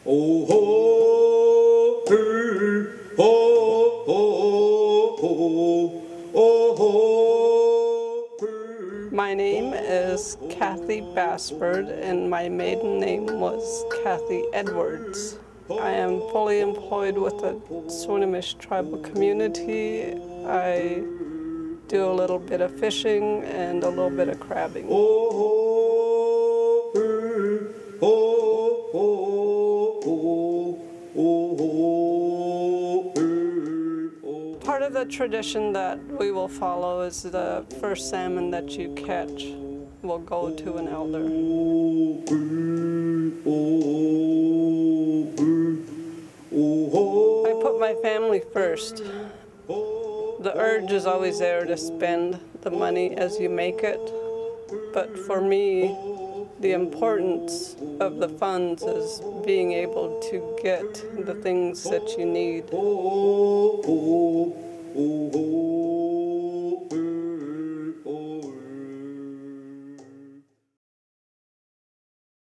Oh ho, ho, ho, ho, oh ho. My name is Kathy Basford, and my maiden name was Kathy Edwards. I am fully employed with the Swinomish tribal community. I do a little bit of fishing and a little bit of crabbing. Part of the tradition that we will follow is the first salmon that you catch will go to an elder. I put my family first. The urge is always there to spend the money as you make it, but for me, the importance of the funds is being able to get the things that you need.